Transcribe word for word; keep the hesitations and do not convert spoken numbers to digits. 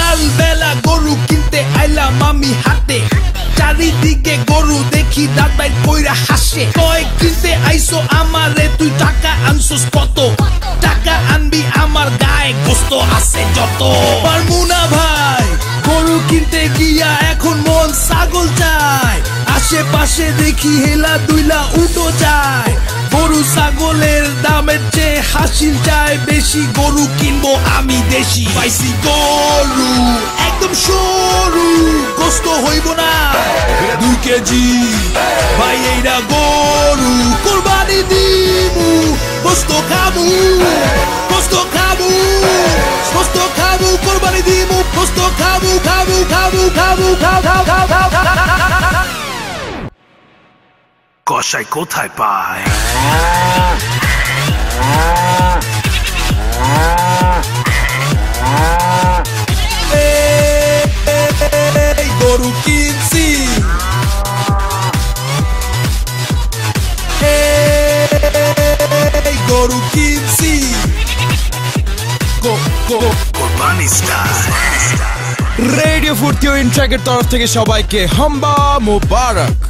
সকাল বেলা গরু কিনতে আইলাম আমি হাটে, চারিদিকে গরু দেখি দাঁত বাইর কইরা হাসে। কয় কিনতে আইসো আমারে তুই টাকা আনছস কত? টাকা আনবি আমার গায়ে গোস্ত আছে যত। পারমু না ভাই গরু কিনতে গিয়া এখন মন ছাগল চায়, আশেপাশে দেখি হেলা দুইলা উঠো যায়। গরু ছাগলের দামের চেয়ে হাসিল চায় বেশি, গরু কিনবো আমি দেশি। পাইছি গরু একদম সরু, গোস্ত হইব না দুই কেজি ভাই, এইটা গরু কোরবানি দিমু। গোস্ত খাবো গোস্ত খাবো গোস্ত খাবো কোরবানি দিমু। গোস্ত খাবো খাবো খাবো খাবো খাবো খাবো। কষাই কোথায় পায়? গরু কিনছি গরু কিনছি কোরবানি স্টাইল। রেডিও ফুর্তি ও ইনট্রাকের তরফ থেকে সবাইকে হাম্বা মুবারক।